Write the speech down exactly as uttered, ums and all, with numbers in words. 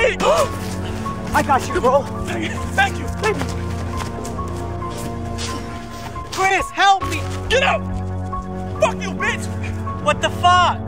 me! I got you, bro. Thank you. Thank you. Thank you. Chris, help me! Get out! Fuck you, bitch! What the fuck?